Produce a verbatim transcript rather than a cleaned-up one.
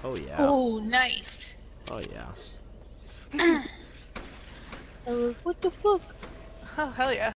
Oh yeah. Oh, nice. Oh yeah. I was, what the fuck? Oh, hell yeah.